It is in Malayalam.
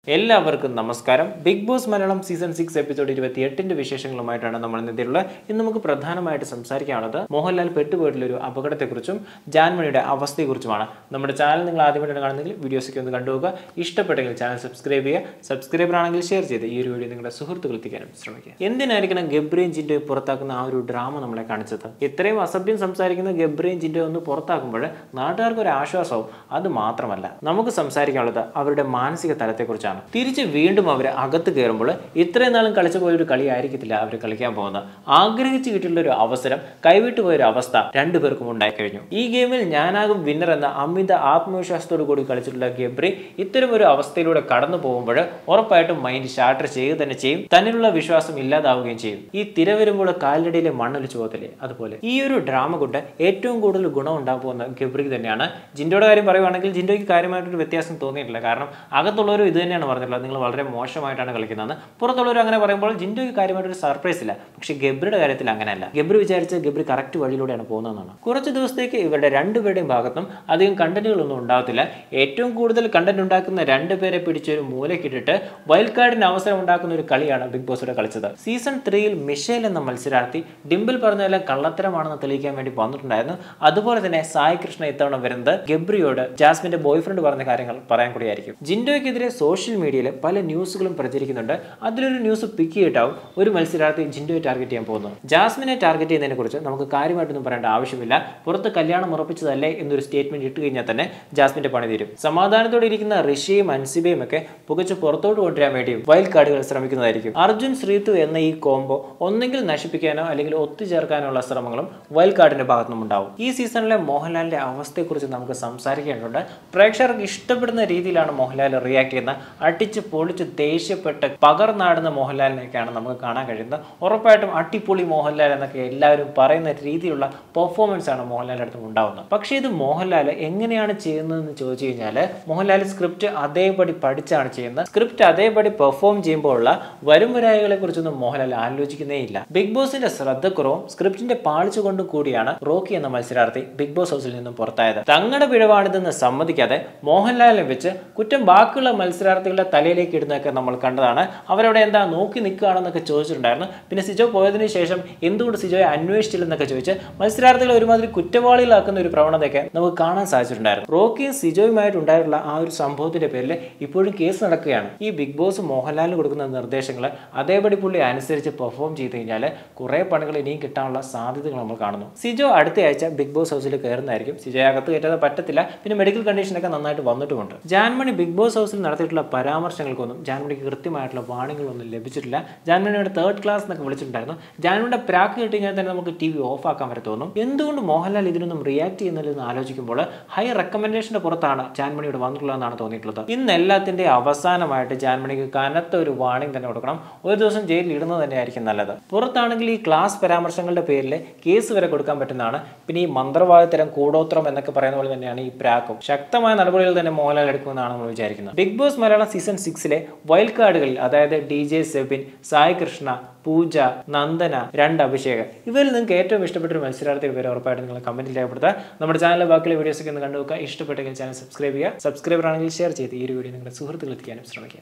എല്ലാവർക്കും നമസ്കാരം. Bigg Boss Malayalam season 6 episode 28 വിശേഷങ്ങളുമായിട്ടാണ് നമ്മൾ ഇന്നത്തെയുള്ള. ഇന്ന് നമുക്ക് പ്രധാനമായിട്ട് സംസാരിക്കാനുള്ളത് മോഹൻലാൽ പെട്ടുപോയിട്ടുള്ള ഒരു അപകടത്തെക്കുറിച്ചും ജാൻമണിയുടെ അവസ്ഥയെക്കുറിച്ചുമാണ്. നമ്മുടെ ചാനൽ നിങ്ങൾ ആദ്യമായിട്ടാണ് കാണുന്നെങ്കിൽ വീഡിയോസൊക്കെ ഒന്ന് കണ്ടുപോകുക. ഇഷ്ടപ്പെട്ടെങ്കിൽ ചാനൽ സബ്സ്ക്രൈബ് ചെയ്യുക. സബ്സ്ക്രൈബർ ആണെങ്കിൽ ഷെയർ ചെയ്ത് ഈ ഒരു വീഡിയോ നിങ്ങളുടെ സുഹൃത്തുക്കൾ എത്തിക്കാനും ശ്രമിക്കുക. എന്തിനായിരിക്കണം ഗബ്രിയും ജിൻഡോയും പുറത്താക്കുന്ന ആ ഒരു ഡ്രാമ നമ്മളെ കാണിച്ചത്? ഇത്രയും അസഭ്യം സംസാരിക്കുന്ന ഗബ്രിയും ജിൻഡോ ഒന്ന് പുറത്താക്കുമ്പോൾ നാട്ടുകാർക്ക് ഒരു ആശ്വാസവും അത് മാത്രമല്ല, നമുക്ക് സംസാരിക്കാനുള്ളത് അവരുടെ മാനസിക തലത്തെക്കുറിച്ചാണ്. തിരിച്ച് വീണ്ടും അവർ അകത്ത് കയറുമ്പോൾ ഇത്രയും നാളും കളിച്ചു പോയൊരു കളി ആയിരിക്കത്തില്ല അവർ കളിക്കാൻ പോകുന്നത്. ആഗ്രഹിച്ചു കിട്ടിയുള്ള ഒരു അവസരം കൈവിട്ടു പോയൊരു അവസ്ഥ രണ്ടുപേർക്കും ഉണ്ടായിക്കഴിഞ്ഞു. ഈ ഗെയിമിൽ ഞാനാകും വിന്നർ എന്ന അമിത ആത്മവിശ്വാസത്തോടു കൂടി കളിച്ചിട്ടുള്ള ഗബ്രി ഇത്തരം ഒരു അവസ്ഥയിലൂടെ കടന്നു പോകുമ്പോൾ ഉറപ്പായിട്ടും മൈൻഡ് ഷാട്ടർ ചെയ്യുക തന്നെ ചെയ്യും. തന്നിലുള്ള വിശ്വാസം ഇല്ലാതാവുകയും ചെയ്യും. ഈ തിര വരുമ്പോൾ കാലിടയിലെ മണ്ണൊലിച്ചു പോകത്തില്ലേ, അതുപോലെ ഈ ഒരു ഡ്രാമ കൊണ്ട് ഏറ്റവും കൂടുതൽ ഗുണം ഉണ്ടാകാൻ പോകുന്ന ഗബ്രിക്ക് തന്നെയാണ്. ജിൻഡോയുടെ കാര്യം പറയുവാണെങ്കിൽ ജിൻഡോയ്ക്ക് കാര്യമായിട്ടൊരു വ്യത്യാസം തോന്നിയിട്ടില്ല. കാരണം അകത്തുള്ളവരും ഇത് തന്നെയാണ് പറഞ്ഞിട്ടുള്ളത്, നിങ്ങൾ വളരെ മോശമായിട്ടാണ് കളിക്കുന്നതെന്ന്. പുറത്തുള്ളവർ അങ്ങനെ പറയുമ്പോൾ ജിൻഡോയ്ക്ക് കാര്യമായിട്ടൊരു സർപ്രൈസ് ഇല്ല. പക്ഷെ ഗബ്രിയുടെ കാര്യത്തിൽ അങ്ങനെയല്ല. ഗബ്രി വിചാരിച്ച് ഗബ്രി കറക്റ്റ് വഴിയിലൂടെയാണ് പോകുന്നതെന്നാണ്. കുറച്ച് ദിവസത്തേക്ക് ഇവരുടെ രണ്ടുപേരുടെയും ഭാഗത്തും അധികം കണ്ടന്റുകളൊന്നും ഉണ്ടാകത്തില്ല. ഏറ്റവും കൂടുതൽ കണ്ടന്റ് ഉണ്ടാക്കുന്ന രണ്ടുപേരെ പിടിച്ചൊരു മൂലക്കിട്ടിട്ട് വൈൽഡ് കാർഡിന് അവസരം ഉണ്ടാക്കുന്ന ഒരു കളിയാണ് ബിഗ് ബോസിലൂടെ കളിച്ചത്. സീസൺ 3 മിഷേൽ എന്ന മത്സരാർത്ഥി ഡിംപിൾ പറഞ്ഞതെല്ലാം കള്ളത്തരമാണെന്ന് തെളിയിക്കാൻ വേണ്ടി വന്നിട്ടുണ്ടായിരുന്നു. അതുപോലെ തന്നെ സായി കൃഷ്ണ ഇത്തവണ വരുന്നത് ഗബ്രിയോട് ജാസ്മിന്റെ ബോയ് ഫ്രണ്ട് പറഞ്ഞ കാര്യങ്ങൾ പറയാൻ കൂടിയായിരിക്കും. ജിൻഡോയ്ക്കെതിരെ സോഷ്യൽ മീഡിയയിൽ പല ന്യൂസുകളും പ്രചരിക്കുന്നുണ്ട്. അതിലൊരു ന്യൂസ് പിക്ക് ചെയ്തിട്ടാവും ഒരു മത്സരാർത്ഥി ജിൻഡോയെ ടാർഗറ്റ് ചെയ്യാൻ പോകുന്നു. ജാസ്മിനെ ടാർഗറ്റ് ചെയ്യുന്നതിനെ കുറിച്ച് നമുക്ക് കാര്യമായിട്ടൊന്നും പറയേണ്ട ആവശ്യമില്ല. പുറത്ത് കല്യാണം ഉറപ്പിച്ചതല്ലേ എന്നൊരു സ്റ്റേറ്റ്മെന്റ് ഇട്ട് കഴിഞ്ഞാൽ തന്നെ ജാസ്മിന്റെ പണി തീരും. സമാധാനത്തോടെ ഇരിക്കുന്ന ഋഷിയും അൻസിബയും ഒക്കെ പുകച്ച് പുറത്തോട്ട് കൊണ്ടുവരാൻ വേണ്ടിയും വൈൽഡ് കാർഡുകൾ ശ്രമിക്കുന്നതായിരിക്കും. അർജുൻ ശ്രീതു എന്ന ഈ കോംബോ ഒന്നെങ്കിൽ നശിപ്പിക്കാനോ അല്ലെങ്കിൽ ഒത്തുചേർക്കാനോ ഉള്ള ശ്രമങ്ങളും വൈൽഡ് കാർഡിന്റെ ഭാഗത്തുനിന്നും ഉണ്ടാവും. ഈ സീസണിലെ മോഹൻലാലിന്റെ അവസ്ഥയെക്കുറിച്ച് നമുക്ക് സംസാരിക്കേണ്ടതുണ്ട്. പ്രേക്ഷകർക്ക് ഇഷ്ടപ്പെടുന്ന രീതിയിലാണ് മോഹൻലാൽ റിയാക്ട് ചെയ്യുന്ന അടിച്ച് പൊളിച്ച് ദേഷ്യപ്പെട്ട് പകർന്നാടുന്ന മോഹൻലാലിനെയൊക്കെയാണ് നമുക്ക് കാണാൻ കഴിയുന്നത്. ഉറപ്പായിട്ടും അടിപൊളി മോഹൻലാൽ എന്നൊക്കെ എല്ലാവരും പറയുന്ന രീതിയിലുള്ള പെർഫോമൻസ് ആണ് മോഹൻലാലിന്റെ അടുത്ത് ഉണ്ടാവുന്നത്. പക്ഷേ ഇത് മോഹൻലാൽ എങ്ങനെയാണ് ചെയ്യുന്നതെന്ന് ചോദിച്ചു കഴിഞ്ഞാൽ മോഹൻലാൽ സ്ക്രിപ്റ്റ് അതേപടി പഠിച്ചാണ് ചെയ്യുന്നത്. സ്ക്രിപ്റ്റ് അതേപടി പെർഫോം ചെയ്യുമ്പോഴുള്ള വരും വരായികളെ കുറിച്ചൊന്നും മോഹൻലാൽ ആലോചിക്കുന്നേ ഇല്ല. ബിഗ് ബോസിന്റെ ശ്രദ്ധക്കുറവും സ്ക്രിപ്റ്റിന്റെ പാളിച്ചു കൊണ്ടും കൂടിയാണ് റോക്കി എന്ന മത്സരാർത്ഥി ബിഗ് ബോസ് ഹൗസിൽ നിന്നും പുറത്തായത്. തങ്ങളുടെ പിഴവാണിതെന്ന് സമ്മതിക്കാതെ മോഹൻലാലിനെ വെച്ച് കുറ്റം ബാക്കിയുള്ള മത്സരാർത്ഥികളുടെ തലയിലേക്ക് ഇടുന്നതൊക്കെ നമ്മൾ കണ്ടതാണ്. അവരവിടെ എന്താ നോക്കി നിൽക്കുകയാണെന്നൊക്കെ ചോദിച്ചിട്ടുണ്ടായിരുന്നു. പിന്നെ സിജോ പോയതിനു ശേഷം എന്തുകൊണ്ട് സിജോയെ അന്വേഷിച്ചില്ലെന്നൊക്കെ ചോദിച്ച് മത്സരാർത്ഥികളെ ഒരുമാതിരി കുറ്റവാളികളാക്കുന്ന ഒരു പ്രവണതയൊക്കെ നമുക്ക് കാണാൻ സാധിച്ചിട്ടുണ്ടായിരുന്നു. റോക്കിയും സിജോയുമായിട്ട് ഉണ്ടായിട്ടുള്ള ആ ഒരു സംഭവത്തിന്റെ പേരിൽ ഇപ്പോഴും കേസ് നടക്കുകയാണ്. ഈ ബിഗ് ബോസ് മോഹൻലാലിന് കൊടുക്കുന്ന നിർദ്ദേശങ്ങൾ അതേപടി പുള്ളി അനുസരിച്ച് പെർഫോം ചെയ്ത് കഴിഞ്ഞാൽ കുറെ പണികൾ ഇനിയും കിട്ടാനുള്ള സാധ്യതകൾ നമ്മൾ കാണുന്നു. സിജോ അടുത്ത ആഴ്ച ബിഗ് ബോസ് ഹൗസിൽ കയറുന്നതായിരിക്കും. സിജോയെ അകത്ത് കയറ്റാതെ പറ്റത്തില്ല. പിന്നെ മെഡിക്കൽ കണ്ടീഷനൊക്കെ നന്നായിട്ട് വന്നിട്ടുമുണ്ട്. ജാൻമണി ബിഗ് ബോസ് ഹൗസിൽ നടത്തിയിട്ടുള്ള പരാമർശങ്ങൾക്കൊന്നും ജാൻമണിക്ക് കൃത്യമായിട്ടുള്ള വാണികളൊന്നും ലഭിച്ചിട്ടില്ല. ജാൻമണിയുടെ തേർഡ് ക്ലാസ് എന്നൊക്കെ വിളിച്ചിട്ടുണ്ടായിരുന്നു. ജാൻമണിയുടെ പ്രാക്ക് കിട്ടി കഴിഞ്ഞാൽ തന്നെ നമുക്ക് TV ഓഫ് ആക്കാൻ വരെ തോന്നും. എന്തുകൊണ്ട് മോഹൻലാൽ ഇതിനൊന്നും റിയാക്ട് ചെയ്യുന്നില്ലെന്ന് ആലോചിക്കുമ്പോൾ ഹൈ റെക്കമെൻഡേഷന്റെ പുറത്താണ് ജാൻമണിയുടെ വന്നിട്ടുള്ളതെന്നാണ് തോന്നിയിട്ടുള്ളത്. ഇന്ന് എല്ലാത്തിന്റെ അവസാനമായിട്ട് ജാൻമണിക്ക് കനത്ത ഒരു വാണിംഗ് തന്നെ കൊടുക്കണം. ഒരു ദിവസം ജയിലിൽ ഇടുന്നത് തന്നെ ആയിരിക്കും നല്ലത്. പുറത്താണെങ്കിൽ ഈ ക്ലാസ് പരാമർശങ്ങളുടെ പേരിൽ കേസ് വരെ കൊടുക്കാൻ പറ്റുന്നതാണ്. പിന്നെ ഈ മന്ത്രവാദത്തരം കൂടോത്രം എന്നൊക്കെ പറയുന്ന പോലെ തന്നെയാണ് ഈ പ്രാക്കും. ശക്തമായ നടപടികൾ തന്നെ മോഹൻലാൽ എടുക്കുമെന്നാണ് നമ്മൾ വിചാരിക്കുന്നത്. Bigg Boss Malayalam season 6 wild കാർഡുകളിൽ അതായത് DJ സെബിൻ, സായി കൃഷ്ണ, പൂജ, നന്ദന, 2 അഭിഷേക്, ഇവരിൽ നിങ്ങൾക്ക് ഏറ്റവും ഇഷ്ടപ്പെട്ട ഒരു മത്സരാർത്ഥി പേര് ഉറപ്പായിട്ട് നിങ്ങൾ കമന്റിൽ രേഖപ്പെടുത്തുക. നമ്മുടെ ചാനലിലെ ബാക്കിയുള്ള വീഡിയോസ് ഒക്കെ ഒന്ന് കണ്ടുനോക്കുക. ഇഷ്ടപ്പെട്ടെങ്കിൽ ചാനൽ സബ്സ്ക്രൈബ് ചെയ്യുക. സബ്സ്ക്രൈബർ ആണെങ്കിൽ ഷെയർ ചെയ്ത് ഈ ഒരു വീഡിയോ നിങ്ങളുടെ സുഹൃത്തുക്കൾ എത്തിക്കാനും ശ്രമിക്കുക.